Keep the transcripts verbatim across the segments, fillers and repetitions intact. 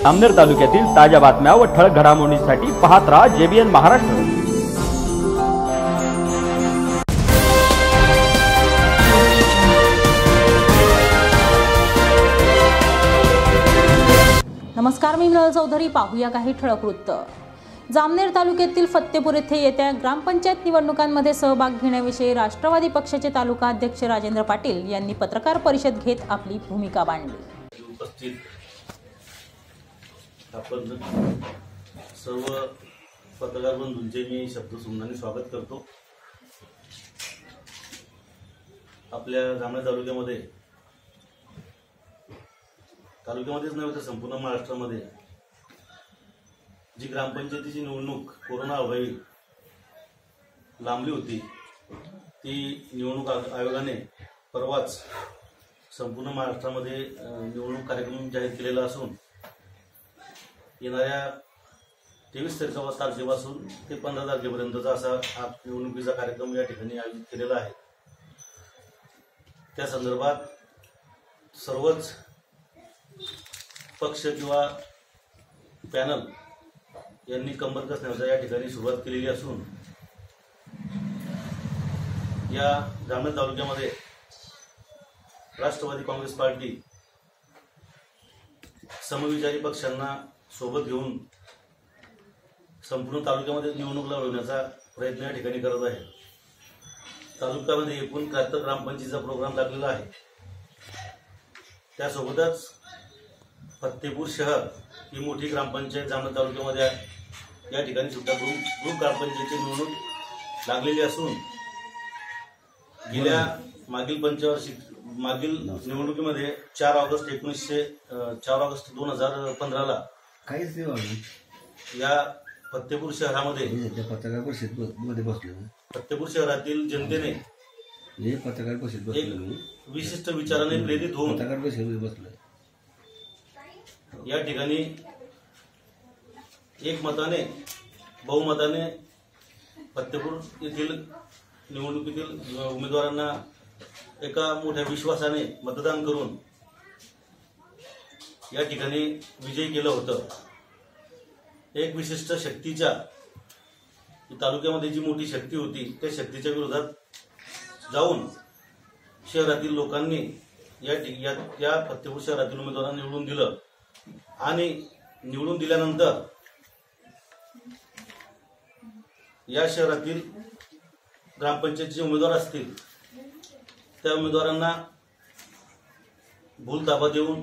जामनेर तालुक्यातील ताज्या बातम्या व ठळक घडामोडींसाठी पाहत राहा जेबीएन महाराष्ट्र। नमस्कार, मी मिनल चौधरी। पाहूया काही ठळक वृत्त। जामनेर तालुक्यातील फत्तेपूर येथे येत्या ग्रामपंचायत निवडणुकांमध्ये सहभाग घेण्याविषयी राष्ट्रवादी पक्षाचे तालुका अध्यक्ष राजेंद्र पाटील यांनी पत्रकार परिषद घेत आपली भूमिका मांडली। उपस्थित आपण सर्व पत्रकार बंधूंचे मी शब्दसुमनाने स्वागत करतो। आपल्या जामनेर तालुक्यामध्ये तालुक्यामध्येच नव्हे तर संपूर्ण महाराष्ट्रामध्ये जी ग्रामपंचायतीची निवडणूक कोरोना अभावी लांबली होती, ती निवडणूक आयोगाने परवाच संपूर्ण महाराष्ट्रामध्ये निवडणूक कार्यक्रम जाहीर केलेला असून येणाऱ्या तेवीस तारखेपासून ते पंधरा तारखेपर्यंतचा असा हा निवडणुकीचा कार्यक्रम या ठिकाणी आयोजित केलेला आहे। त्या संदर्भात सर्वच पक्ष किंवा पॅनल यांनी कंबर कसण्याचा या ठिकाणी सुरुवात केलेली असून या जामनेर तालुक्यामध्ये राष्ट्रवादी काँग्रेस पार्टी समविचारी पक्षांना सोबत घेऊन संपूर्ण तालुक्यामध्ये निवडणूक लढवण्याचा प्रयत्न या ठिकाणी करत आहे। तालुक्यामध्ये एकूण त्र्याहत्तर ग्रामपंचायतीचा प्रोग्राम लागलेला आहे। त्यासोबतच फत्तेपूर शहर ही मोठी ग्रामपंचायत जामनेर तालुक्यामध्ये आहे। या ठिकाणी सुद्धा ग्रुप ग्रुप ग्रामपंचायतीची निवडणूक लागलेली असून गेल्या मागील पंचवार्षिक मागील निवडणुकीमध्ये चार ऑगस्ट एकोणीसशे चार ऑगस्ट दोन हजार पंधराला काहीच नाही या फत्तेपूर शहरामध्ये पत्रकार परिषदेमध्ये बसलो। फत्तेपूर शहरातील जनतेने पत्रकार परिषद बसलो, विशिष्ट विचाराने प्रेरित होऊन पत्रकार परिषदेमध्ये बसलोय। या ठिकाणी एक मताने बहुमताने फत्तेपूर येथील निवडणुकीतील उमेदवारांना एका मोठ्या विश्वासाने मतदान करून या ठिकाणी विजयी केलं होतं। एक विशिष्ट शक्तीच्या तालुक्यामध्ये जी मोठी शक्ती होती त्या शक्तीच्या विरोधात जाऊन शहरातील लोकांनी या या फत्तेपूर शहरातील उमेदवारांना निवडून दिलं आणि निवडून दिल्यानंतर या शहरातील ग्रामपंचायतीचे उमेदवार असतील त्या उमेदवारांना भूल ताबा देऊन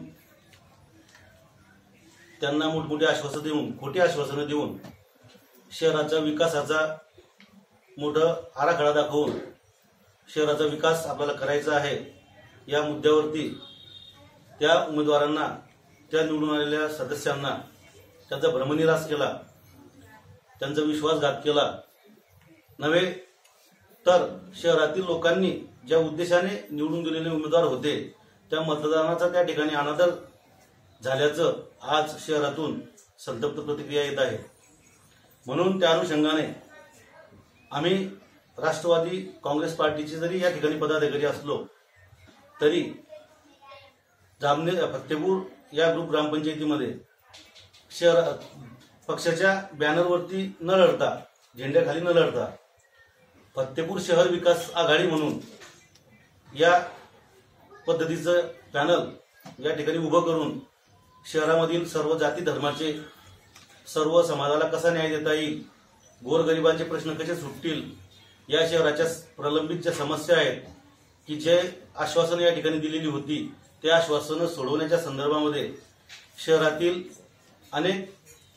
त्यांना मोठमोठी आश्वासनं देऊन खोटी आश्वासनं देऊन शहराच्या विकासाचा मोठा आराखडा दाखवून शहराचा विकास आपल्याला करायचा आहे या मुद्द्यावरती त्या उमेदवारांना त्या निवडून आलेल्या सदस्यांना त्यांचा भ्रमनिरास केला, त्यांचा विश्वासघात केला नव्हे तर शहरातील लोकांनी ज्या उद्देशाने निवडून दिलेले उमेदवार होते त्या मतदानाचा त्या ठिकाणी अनादर झाल्याचं आज शहरातून संतप्त प्रतिक्रिया येत आहे। म्हणून त्या अनुषंगाने आम्ही राष्ट्रवादी काँग्रेस पार्टीचे जरी या ठिकाणी पदाधिकारी असलो तरी जामनेर फत्तेपूर या ग्रुप ग्रामपंचायतीमध्ये शहर पक्षाच्या बॅनरवरती न लढता झेंड्याखाली न लढता फत्तेपूर शहर विकास आघाडी म्हणून या पद्धतीचं पॅनल या ठिकाणी उभं करून शहरामधील सर्व जाती धर्माचे सर्व समाजाला कसा न्याय देता येईल, गोरगरिबांचे प्रश्न कसे सुटतील, या शहराच्या प्रलंबित ज्या समस्या आहेत की जे आश्वासनं या ठिकाणी दिलेली होती त्या आश्वासनं सोडवण्याच्या संदर्भामध्ये शहरातील अनेक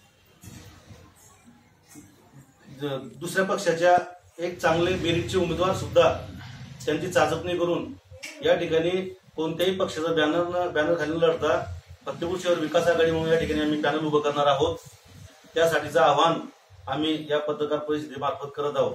दुसऱ्या पक्षाच्या एक चांगले बेरीजचे उमेदवार सुद्धा त्यांची चाचपणी करून या ठिकाणी कोणत्याही पक्षाचा बॅनर बॅनर खाली लढता फत्तेपूर शहर विकास आघाडी म्हणून या ठिकाणी आम्ही पॅनल उभं करणार आहोत। त्यासाठीचं आवाहन आम्ही या पत्रकार परिषदेमार्फत करत आहोत।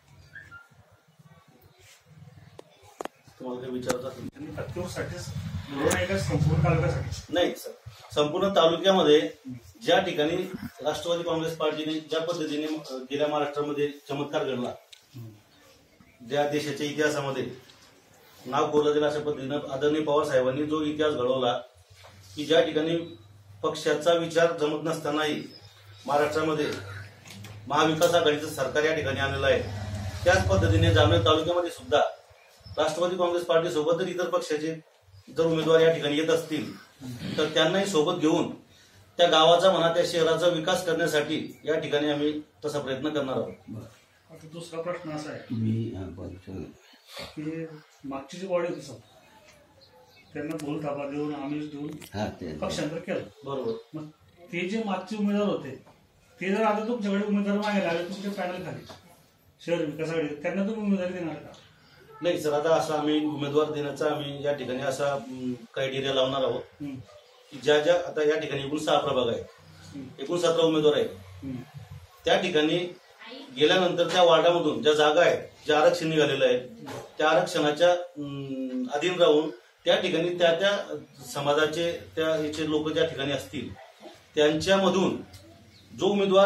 तुम्हाला काही विचारायचं असेल फत्तेपूरसाठी संपूर्ण तालुक्यासाठी नाही, संपूर्ण तालुक्यामध्ये ज्या ठिकाणी राष्ट्रवादी काँग्रेस पार्टीने ज्या पद्धतीने गेल्या महाराष्ट्रामध्ये चमत्कार घडला, ज्या देशाच्या इतिहासामध्ये नाव कोरलं गेलं अशा पद्धतीनं आदरणीय पवार साहेबांनी जो इतिहास घडवला की ज्या ठिकाणी पक्षाचा विचार जमत नसतानाही महाराष्ट्रामध्ये महाविकास आघाडीचं सरकार या ठिकाणी आलेलं आहे. त्याच पद्धतीने जामनेर तालुक्यामध्ये सुद्धा राष्ट्रवादी काँग्रेस पार्टी सोबत जर इतर पक्षाचे जर उमेदवार या ठिकाणी येत असतील तर त्यांनाही सोबत घेऊन त्या गावाचा म्हणा त्या शहराचा विकास करण्यासाठी या ठिकाणी आम्ही तसा प्रयत्न करणार आहोत. आता दुसरा प्रश्न असा आहे तुम्ही हा, बरं, चला. की मागची जी बॉडी होती सर त्यांना भूल थापा देऊन आमिष देऊन हा ते पक्षांतर केलं. बरोबर. मग ते जे मागचे उमेदवार होते ते जर आता तुमच्याकडे उमेदवार मागे लागले तुमच्या पॅनल खाली शहर विकास आघाडी त्यांना तुम्ही उमेदवारी देणार का? नाही सर, आता असं आम्ही उमेदवार देण्याचा आम्ही या ठिकाणी असा क्रायटेरिया लावणार आहोत हम्म. की ज्या ज्या आता या ठिकाणी एकूण सहा प्रभाग आहेत, एकूण सतरा उमेदवार आहेत. हम्म. त्या ठिकाणी गेल्यानंतर त्या वार्डामधून ज्या जागा आहेत, जे आरक्षण निघालेलं आहे त्या आरक्षणाच्या अं, अधीन राहून त्या ठिकाणी त्या त्या समाजाचे त्या याचे लोक ज्या ठिकाणी असतील त्यांच्यामधून जो उमेदवार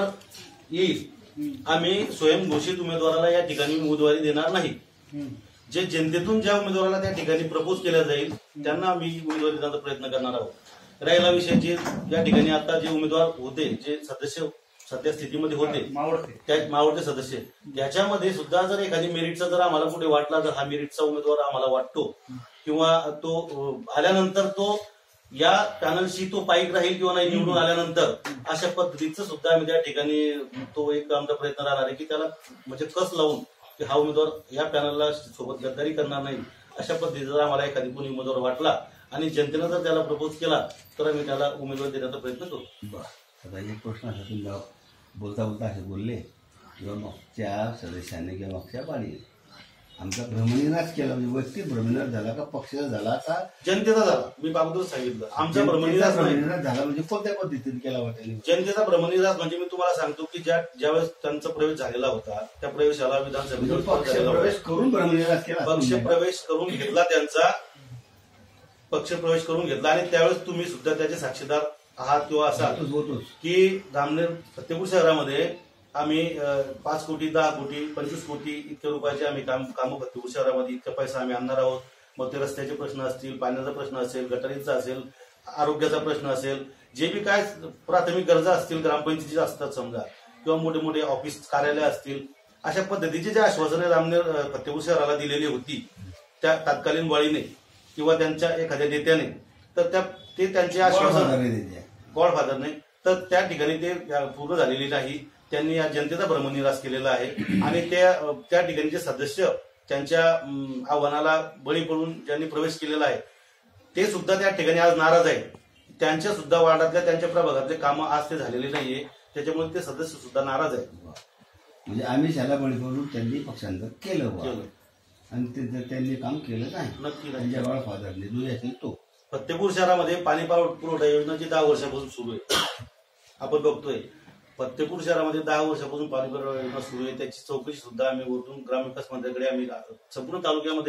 येईल आम्ही स्वयंघोषित उमेदवाराला या ठिकाणी उमेदवारी देणार नाही. हम्म. जे जनतेतून ज्या उमेदवाराला त्या ठिकाणी प्रपोज केल्या जाईल त्यांना आम्ही उमेदवारी देण्याचा प्रयत्न करणार आहोत. राहिला विषय जे या ठिकाणी आता जे उमेदवार होते, जे सदस्य सध्या स्थितीमध्ये होते मावळते त्या मावळते सदस्य, त्याच्यामध्ये सुद्धा जर एखादी मेरिटचा जर आम्हाला कुठे वाटला तर हा मेरिटचा उमेदवार आम्हाला वाटतो किंवा तो अं, आल्यानंतर तो या पॅनलशी तो पाईक राहील किंवा नाही निवडून आल्यानंतर अशा पद्धतीचं सुद्धा आम्ही त्या ठिकाणी तो एक आमचा प्रयत्न राहणार आहे की त्याला म्हणजे कस लावून की हा उमेदवार या पॅनलला सोबत गद्दारी करणार नाही अशा पद्धतीचा जर आम्हाला एखादी कोणी उमेदवार वाटला आणि जनतेनं जर त्याला प्रपोज केला तर आम्ही त्याला उमेदवार देण्याचा प्रयत्न करू. बरं. आता एक प्रश्न असा तुम्ही बोलता बोलता असे बोलले किंवा मागच्या सदस्यांनी किंवा मागच्या बाणीने आमचा भ्रमनिनाश केला, म्हणजे व्यक्ती भ्रमनिनाश झाला का पक्षाचा झाला का जनतेचा झाला. मी अगोदर सांगितलं आमचा भ्रमनिराश नाही. भ्रमनिनाश झाला म्हणजे कोणत्या पद्धतीने केला वाटेल? जनतेचा भ्रमनिराश म्हणजे मी तुम्हाला सांगतो की ज्या ज्यावेळेस त्यांचा प्रवेश झालेला होता त्या प्रवेशाला विधानसभेत पक्ष प्रवेश करून भ्रमनिनाश केला. पक्ष प्रवेश करून घेतला, त्यांचा पक्ष प्रवेश करून घेतला आणि त्यावेळेस तुम्ही सुद्धा त्याचे साक्षीदार आहात किंवा असाल होतोच. की जामनेर फतेपूर शहरामध्ये आम्ही अं, पाच कोटी दहा कोटी पंचवीस कोटी इतक्या रुपयाचे आम्ही काम कामं फतेपूर शहरामध्ये इतका पैसा आम्ही आणणार आहोत. मग ते रस्त्याचे प्रश्न असतील, पाण्याचा प्रश्न असेल, गटारीचा असेल, आरोग्याचा प्रश्न असेल, जे बी काय प्राथमिक गरजा असतील ग्रामपंचायतीच्या असतात समजा किंवा मोठे मोठे ऑफिस कार्यालय असतील, अशा पद्धतीची जे आश्वासने जामनेर फतेपूर शहराला दिलेली होती त्या तत्कालीन बळीने किंवा त्यांच्या एखाद्या नेत्याने, तर त्या ते त्यांचे आश्वासन गॉडफादरने तर त्या ठिकाणी ते पूर्ण झालेली नाही. त्यांनी या जनतेचा भ्रमनिराश केलेला आहे आणि त्या त्या ठिकाणचे सदस्य त्यांच्या आव्हानाला बळी पडून ज्यांनी प्रवेश केलेला आहे ते सुद्धा त्या ठिकाणी आज नाराज आहेत. त्यांच्या सुद्धा वार्डातल्या त्यांच्या प्रभागातले कामं आज ते झालेले नाहीये, त्याच्यामुळे ते सदस्य सुद्धा नाराज आहेत. म्हणजे आम्ही शाला बळी पडून त्यांनी पक्षांतर केलं केलं. आणि ते त्यांनी काम केलं नाही. नक्की नाही. त्यांच्या गॉडफादरने जो असेल तो. फतेपूर शहरामध्ये पाणी पुरवठा योजना जी दहा वर्षापासून सुरू आहे आपण बघतोय. फतेपूर शहरामध्ये दहा वर्षापासून पाणी पुरवठा योजना सुरू आहे, त्याची चौकशी सुद्धा आम्ही वरून ग्रामविकास मंत्र्याकडे आम्ही संपूर्ण तालुक्यामध्ये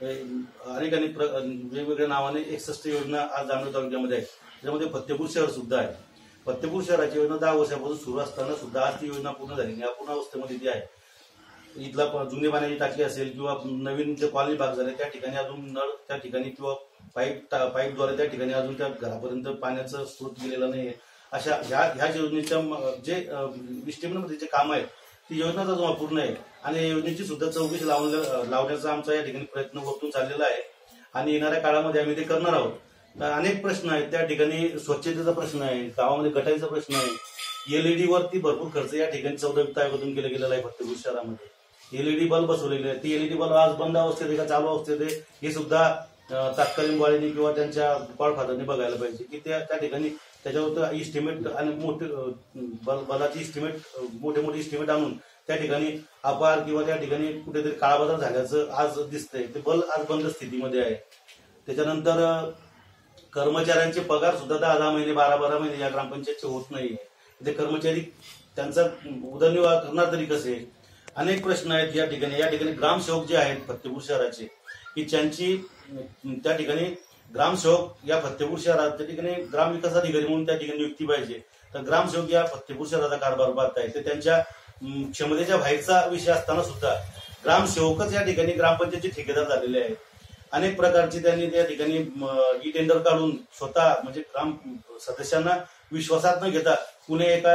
अनेक अनेक वेगवेगळ्या नावाने एकसष्ट योजना आज जामनेर तालुक्यामध्ये आहे, त्याच्यामध्ये फतेपूर शहर सुद्धा आहे. फतेपूर शहराची योजना दहा वर्षापासून सुरू असताना सुद्धा आज ती योजना पूर्ण झाली नाही, अपूर्ण अवस्थेमध्ये ती आहे. इथला जुनी पाण्याची टाकी असेल किंवा नवीन जे कॉलनी भाग झाले त्या ठिकाणी अजून नळ त्या ठिकाणी किंवा पाईप पाईपद्वारे त्या ठिकाणी अजून त्या घरापर्यंत पाण्याचा स्रोत गेलेला नाही. अशा ह्या ह्या योजनेच्या जे इस्टिमेटमध्ये जे काम आहे ती योजना अजून अपूर्ण आहे आणि योजनेची सुद्धा चौकशी लावण्या लावण्याचा आमचा या ठिकाणी प्रयत्न वरतून चाललेला आहे आणि येणाऱ्या काळामध्ये आम्ही ते करणार आहोत. अनेक प्रश्न आहेत त्या ठिकाणी, स्वच्छतेचा प्रश्न आहे, गावामध्ये गटारीचा प्रश्न आहे, एलईडी वरती भरपूर खर्च या ठिकाणी चौदा वित्त आयोगातून केला गेलेला आहे फतेपूर शहरामध्ये. एलईडी बल्ब बसवलेले आहेत, ती एलईडी बल्ब आज बंद अवस्थेत आहे का चालू अवस्थेत आहे हे सुद्धा तात्कालीन वाळीने किंवा त्यांच्या गॉडफादरने बघायला पाहिजे की त्या त्या ठिकाणी त्याच्यावर इस्टिमेट आणि मोठे बलाची इस्टिमेट मोठे मोठे इस्टिमेट आणून त्या ठिकाणी अपार किंवा त्या ठिकाणी कुठेतरी काळाबाजार झाल्याचं आज दिसतंय. ते बल आज बंद स्थितीमध्ये आहे. त्याच्यानंतर कर्मचाऱ्यांचे पगार सुद्धा दहा दहा महिने बारा बारा महिने या ग्रामपंचायतचे होत नाहीये. ते कर्मचारी त्यांचा उदरनिर्वाह करणार तरी कसे? अनेक प्रश्न आहेत या ठिकाणी. या ठिकाणी ग्रामसेवक जे आहेत फतेपूर शहराचे की ज्यांची त्या ठिकाणी ग्रामसेवक या फतेपूर शहरात त्या ठिकाणी ग्रामविकास अधिकारी म्हणून त्या ठिकाणी नियुक्ती पाहिजे, तर ग्रामसेवक या फतेपूर शहराचा कारभार पाहत आहे. ते त्यांच्या क्षमतेच्या बाहेरचा विषय असताना सुद्धा ग्रामसेवकच या ठिकाणी ग्रामपंचायतचे ठेकेदार झालेले आहेत. अनेक प्रकारची त्यांनी त्या ठिकाणी ई टेंडर काढून स्वतः म्हणजे ग्राम सदस्यांना विश्वासात न घेता कुणी एका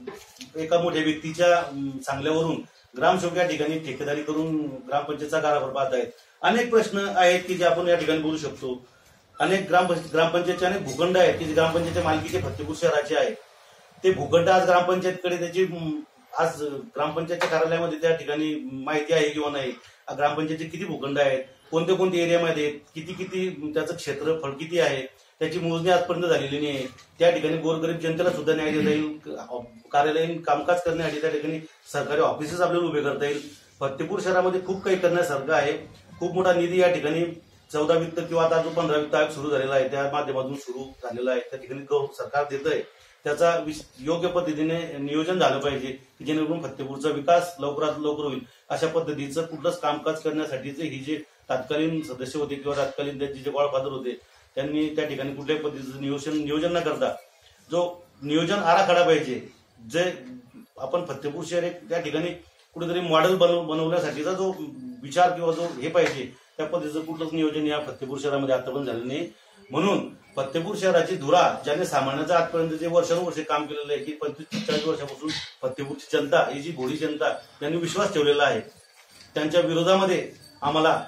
एका मोठ्या व्यक्तीच्या सांगल्यावरून ग्रामसेवक या ठिकाणी ठेकेदारी करून ग्रामपंचायतचा कारभार पाहत आहेत. अनेक प्रश्न आहेत की जे आपण या ठिकाणी बोलू शकतो. अनेक ग्राम ग्रामपंचायतचे अनेक भूखंड आहेत की जे ग्रामपंचायतच्या मालकीचे फत्तेपूर शहराचे आहेत. ते भूखंड आज ग्रामपंचायतकडे त्याची आज ग्रामपंचायतच्या कार्यालयामध्ये त्या ठिकाणी माहिती आहे किंवा नाही. ग्रामपंचायतचे किती भूखंड आहेत, कोणत्या कोणत्या एरियामध्ये आहेत, किती किती त्याचं क्षेत्रफळ किती आहे, त्याची मोजणी आजपर्यंत झालेली नाही. त्या ठिकाणी गोरगरीब जनतेला सुद्धा न्याय देता येईल, कार्यालयीन कामकाज करण्यासाठी त्या ठिकाणी सरकारी ऑफिसेस आपल्याला उभे करता येईल. फत्तेपूर शहरामध्ये खूप काही करण्यासारखं आहे. खूप मोठा निधी या ठिकाणी चौदा वित्त किंवा आता जो पंधरा वित्त आयोग सुरू झालेला आहे त्या माध्यमातून सुरू झालेला आहे. त्या ठिकाणी सरकार देत आहे. त्याचा योग्य पद्धतीने नियोजन झालं पाहिजे की जेणेकरून फत्तेपूरचा विकास लवकरात लवकर होईल. अशा पद्धतीचं कुठलंच कामकाज करण्यासाठीचे ही जे तात्कालीन सदस्य होते किंवा तात्कालीन त्यांचे जे गॉडफादर होते त्यांनी त्या ठिकाणी कुठल्याही पद्धतीचं नियोजन नियोजन न करता जो नियोजन आराखडा पाहिजे, जे आपण फत्तेपूर शहर एक त्या ठिकाणी कुठेतरी मॉडेल बनव बनवण्यासाठीचा जो विचार किंवा जो हे पाहिजे त्या पद्धतीचं कुठलंच नियोजन या फत्तेपूर शहरामध्ये आतापर्यंत झालं नाही. म्हणून फत्तेपूर शहराची धुरा ज्याने सांभाळण्याचं आजपर्यंत जे वर्षानुवर्षे काम केलेलं आहे की पंचवीस चाळीस वर्षापासून फत्तेपूरची जनता ही जी भोळी जनता त्यांनी विश्वास ठेवलेला आहे, त्यांच्या विरोधामध्ये आम्हाला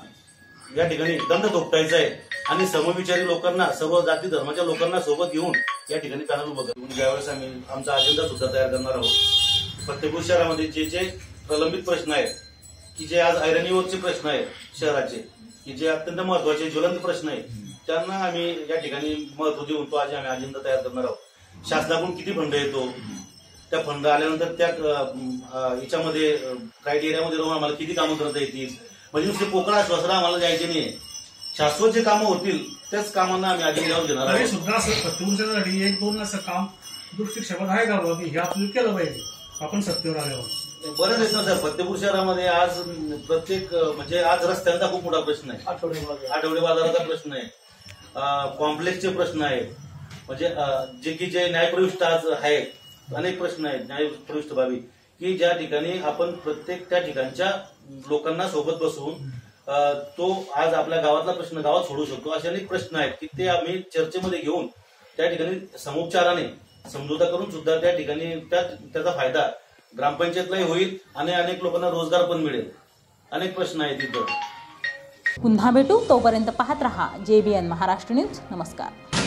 या ठिकाणी दंड थोपटायचा आहे आणि समविचारी लोकांना, सर्व जाती धर्माच्या लोकांना सोबत घेऊन या ठिकाणी पॅनल उभं करून ज्यावेळेस आम्ही आमचा अजेंडा सुद्धा तयार करणार आहोत. फत्तेपूर शहरामध्ये जे जे प्रलंबित प्रश्न आहेत की जे आज ऐरणीवरचे प्रश्न आहेत शहराचे, की जे अत्यंत महत्वाचे ज्वलंत प्रश्न आहेत, त्यांना आम्ही या ठिकाणी महत्व देऊन तो आज आम्ही अजेंडा तयार करणार आहोत. शासनाकडून किती फंड येतो, त्या फंड आल्यानंतर त्या याच्यामध्ये क्रायटेरियामध्ये राहून आम्हाला किती कामं करता येतील, म्हणजे नुसते पोकळ आश्वासन आम्हाला द्यायचे नाही. शाश्वत जे कामं होतील त्याच कामांना आम्ही अजेंड्यावर घेणार आहोत. सुद्धा असं फत्तेपूरच्यासाठी एक दोन असं काम दृष्टिक्षेपात आहे का बाबा की हे आपल्याला केलं पाहिजे आपण सत्तेवर आल्यावर? बरंच आहेत ना सर. फत्तेपूर शहरामध्ये आज प्रत्येक म्हणजे आज रस्त्यांचा खूप मोठा प्रश्न आहे, आठवडे बाजाराचा प्रश्न आहे, कॉम्प्लेक्सचे प्रश्न आहेत, म्हणजे जे की जे न्यायप्रविष्ट आज आहेत, अनेक प्रश्न आहेत न्यायप्रविष्ट बाबी की ज्या ठिकाणी आपण प्रत्येक त्या ठिकाणच्या लोकांना सोबत बसवून तो आज आपल्या गावातला प्रश्न गावात सोडू शकतो. असे अनेक प्रश्न आहेत की ते आम्ही चर्चेमध्ये घेऊन त्या ठिकाणी समुपचाराने समझोता करून सुद्धा त्या ठिकाणी त्याचा फायदा ग्रामपंचायतलाही होईल आणि अनेक लोकांना रोजगार पण मिळेल. अनेक प्रश्न आहेत तिथं. पुन्हा भेटू, तोपर्यंत पाहत रहा जेबीएन महाराष्ट्र न्यूज. नमस्कार.